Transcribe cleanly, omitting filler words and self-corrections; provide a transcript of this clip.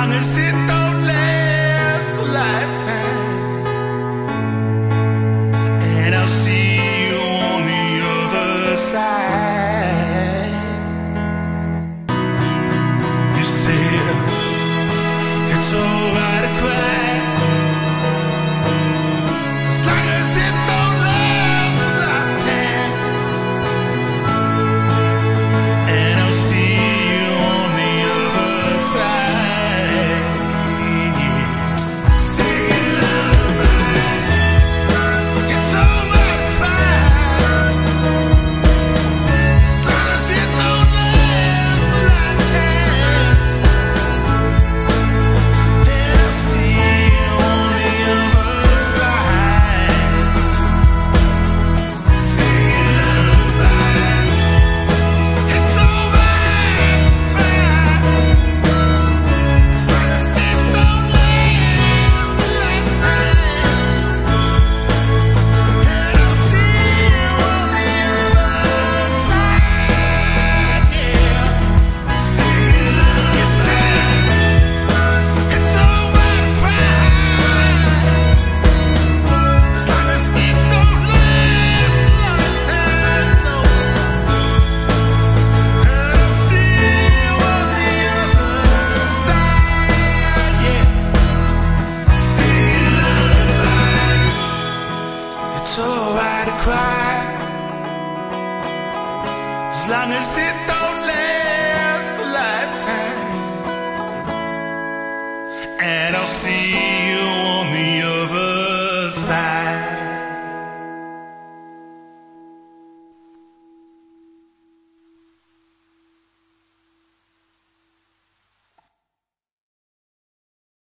long as it don't last a lifetime. And I'll see you on the other side. You said it's alright to cry, as long as it don't last a lifetime. And I'll see you on the other side. Singing lullabies. It's alright to cry, as long as it don't last a lifetime. And I'll see you on the other side. Singing lullabies. It's alright to cry, as long as it don't last a lifetime. And I'll see you on the other side. Yeah, singing lullabies. It's alright to cry, as long as it don't last a lifetime. No. And I'll see you on the other side. Yeah, singing lullabies. It's alright to cry, as long as it don't last a lifetime. And I'll see you on the other side.